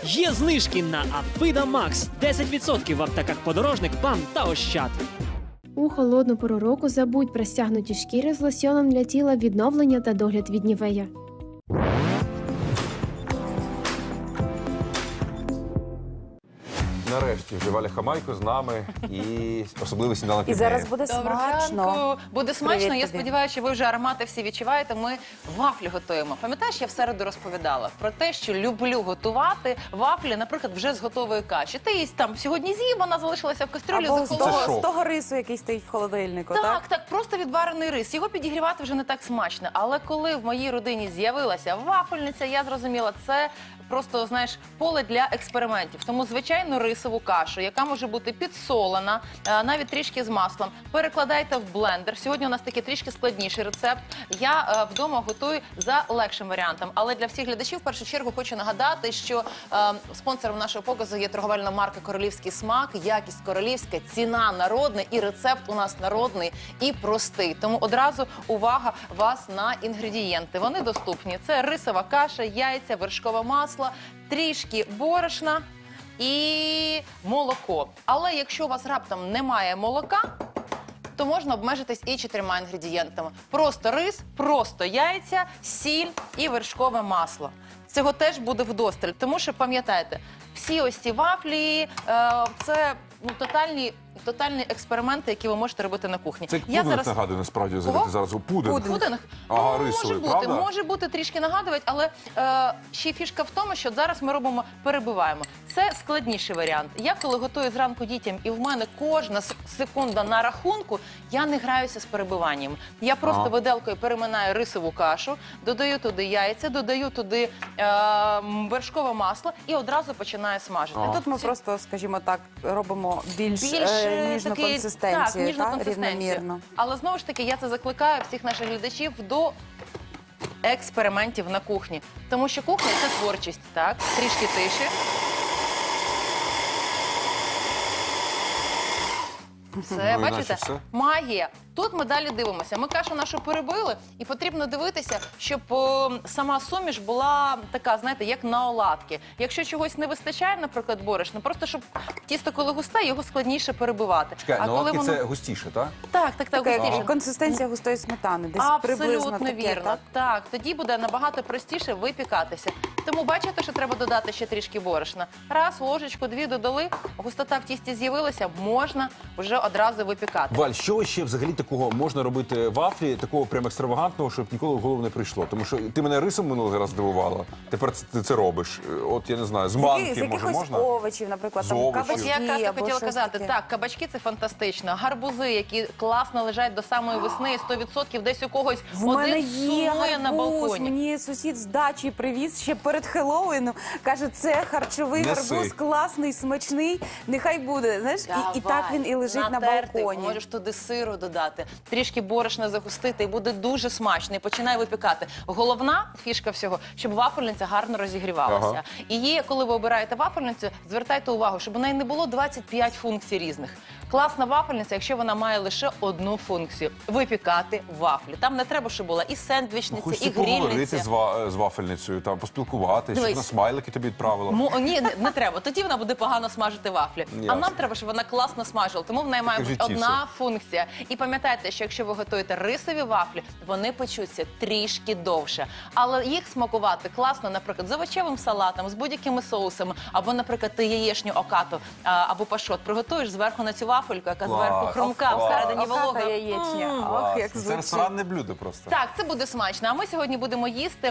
Є знижки на Афида Макс. 10% в аптеках «Подорожник», «БАМ» та «Ощад». У холодну пору року забудь про стягнуті шкіри з лосьоном для тіла, відновлення та догляд від Нівея. Нарешті вже Валя Хамайко з нами і особливий сніданок. І зараз буде Доброго смачно. ранку. Буде смачно. Привіт Я тобі. сподіваюся, що ви вже аромати всі відчуваєте. Ми вафлі готуємо. Пам'ятаєш, я в середу розповідала про те, що люблю готувати вафлі, наприклад, вже з готової каші. Ти її там сьогодні з'їв, вона залишилася в кастрюлі, Або з захолола. того рису, який стоїть в холодильнику, так? Так, просто відварений рис. Його підігрівати вже не так смачно. Але коли в моїй родині з'явилася вафельниця, я зрозуміла, це просто, знаєш, поле для експериментів. Тому звичайну рисову кашу, яка може бути підсолена, навіть трішки з маслом, перекладайте в блендер. Сьогодні у нас такий трішки складніший рецепт. Я вдома готую за легшим варіантом. Але для всіх глядачів в першу чергу хочу нагадати, що спонсором нашого показу є торговельна марка «Королівський смак», якість королівська, ціна народна і рецепт у нас народний і простий. Тому одразу увага вас на інгредієнти. Вони доступні. Це рисова каша, яйця, вершкове масло, трішки борошна і молоко. Але якщо у вас раптом немає молока, то можна обмежитись і 4 інгредієнтами. Просто рис, просто яйця, сіль і вершкове масло. Цього теж буде вдосталь, тому що, пам'ятайте, всі ось ці вафлі – це тотальні експерименти, які ви можете робити на кухні. Це як пудинг нагадує, насправді, зараз у пудинг. Пудинг? Ага, рисовий, правда? Може бути трішки нагадувати, але ще фішка в тому, що зараз ми робимо, перебиваємо. Це складніший варіант. Я коли готую зранку дітям, і в мене кожна секунда на рахунку, я не граюся з перебиванням. Я просто виделкою переминаю рисову кашу, додаю туди яйця, додаю туди вершкове масло і одразу починаю смажити. Тут ми просто, скажімо так, робимо більш ніжну такий, консистенцію, ніжну так? консистенцію. Рівномірно. Але знову ж таки, я це закликаю всіх наших глядачів до експериментів на кухні. Тому що кухня – це творчість, так? Трішки тиші. Все, бачите? Магія. Тут ми далі дивимося. Ми кашу нашу перебили, і потрібно дивитися, щоб сама суміш була така, знаєте, як на оладки. Якщо чогось не вистачає, наприклад, борошна, просто щоб тісто, коли густе, його складніше перебивати. Чекай, на оладки це густіше, так? Так, густіше. Консистенція густої сметани, десь приблизно таке, вірно. Так, тоді буде набагато простіше випікатися. Тому бачите, що треба додати ще трішки борошна. Раз, ложечку, 2 додали, густота в тісті з'явилася, можна вже одразу випікати. Валь, що ще взагалі такого можна робити вафлі, такого прям екстравагантного, щоб ніколи в голову не прийшло? Тому що ти мене рисом минулого раз здивувала, тепер ти це робиш. От, я не знаю, з манки, може, можна? З якихось овочів, наприклад, З там овочів. кабачки Я якраз або хотіла щось казати, таке. так, кабачки – це фантастично. Гарбузи, які класно лежать до самої весни, 100% десь у когось В мене один є сумує на гарбуз, балконі. мені сусід з дачі привіз ще перед Хеллоуіном. Каже, це харчовий Неси. гарбуз, класний, смачний, нехай буде. Знаєш, і так він і лежить на натерти, балконі. Можеш туди сиру додати, трішки борошна загустити, і буде дуже смачно. І починай випікати. Головна фішка всього, щоб вафельниця гарно розігрівалася. Ага. І коли ви обираєте вафельницю, звертайте увагу, щоб у неї не було 25 функцій різних. Класна вафельниця, якщо вона має лише одну функцію – випікати вафлі. Там не треба, щоб була і сендвічниця, і Хочеться поговорити грільниця. з вафельницею, там, поспілкуватися, щоб Дивись. на смайлики тобі відправила. Ні, не треба. Тоді вона буде погано смажити вафлі. А Ясно. нам треба, щоб вона класно смажила. Тому в неї має Так в бути житті одна функція. І пам'ятайте, що якщо ви готуєте рисові вафлі, вони печуться трішки довше. Але їх смакувати класно, наприклад, з овочевим салатом, з будь-якими соусами. Або, наприклад, ти яєчню окату або пашот приготуєш зверху на цю вафельку, яка зверху хрумка, всередині волога. Оката яєчня. Ох, як Це звучить. ресторанне блюдо просто. Так, це буде смачно. А ми сьогодні будемо їсти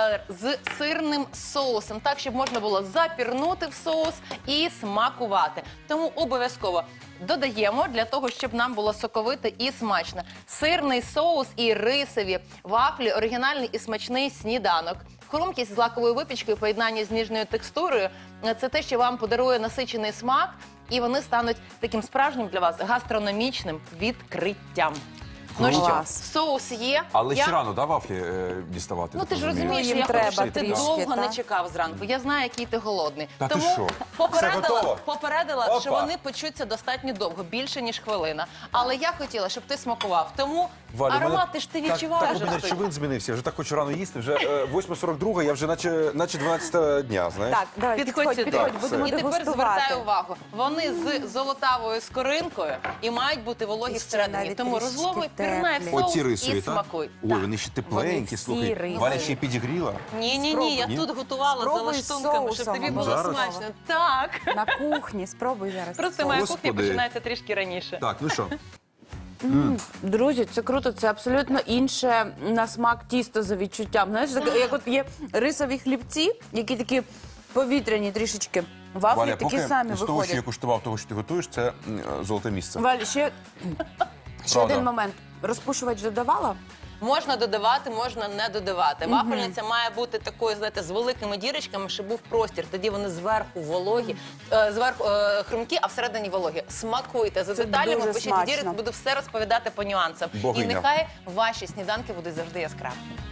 з сирним соусом, так, щоб можна було запірнути в соус і смакувати. Тому обов'язково додаємо для того, щоб нам було соковито і смачно. Сирний соус і рисові вафлі – оригінальний і смачний сніданок. Хрумкість з лаковою випічкою, поєднання з ніжною текстурою – це те, що вам подарує насичений смак, і вони стануть таким справжнім для вас гастрономічним відкриттям. Ну що, Клас. соус є. Але Я- ще рано, да, вафлі діставати? Ну так ти ж розумію? розумієш, Їм я треба хочу, щоб ти трішки, довго не так? чекав зранку. Я знаю, який ти голодний. Та ти Тому що? Все готово? попередила, Опа. що вони печуться достатньо довго, більше ніж хвилина. Але я хотіла, щоб ти смакував. Тому Валя, аромат мене ти ж ти Так відчуваєш. у мене вже. речовин змінився. Я вже так хочу рано їсти. Вже 8:42, я вже наче 12 дня, знаєш? Так, давай, Підходь сюди. підходь, Так, будемо І тепер дегустувати. звертай увагу. Вони з золотавою скоринкою і мають бути вологі І ще всередині. навіть Тому трішки розловуй, пірнай в теплі. соус Оці рисові, і так? смакуй. Ой, Так. вони ще Вони тепленькі, всі слухай. рисові. Валя ще й підігріла. Ні, я Ні? тут готувала за Спробуй з лаштунками, щоб соусом тобі або було Зараз? смачно. Так. На кухні, спробуй зараз. Просто моя кухня Господи. починається трішки раніше. Так, ну що? Друзі, це круто, це абсолютно інше на смак тісто за відчуттям. Знаєш, таке, як от є рисові хлібці, які такі повітряні трішечки. Вафлі Валя, такі поки самі з того, що я виходять. куштував, того, що ти готуєш, це золоте місце. Валь, ще Правда. один момент. Розпушувач додавала? Можна додавати, можна не додавати. Вафельниця має бути такою, знаєте, з великими дірочками, щоб був простір. Тоді вони зверху вологі, зверху хрумкі, а всередині вологі. Смакуйте за Це деталями, дуже пишіть смачно. дірок, буду все розповідати по нюансам. Богиня. І нехай ваші сніданки будуть завжди яскраві.